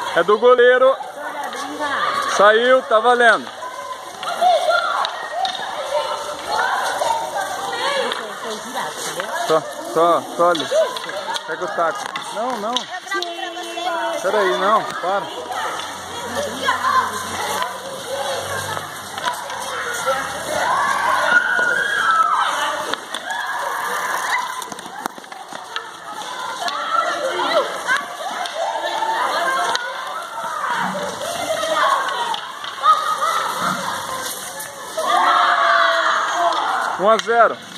É do goleiro. Saiu, tá valendo. Só olha. Pega o taco. Não. Peraí, não, para. Um a 0.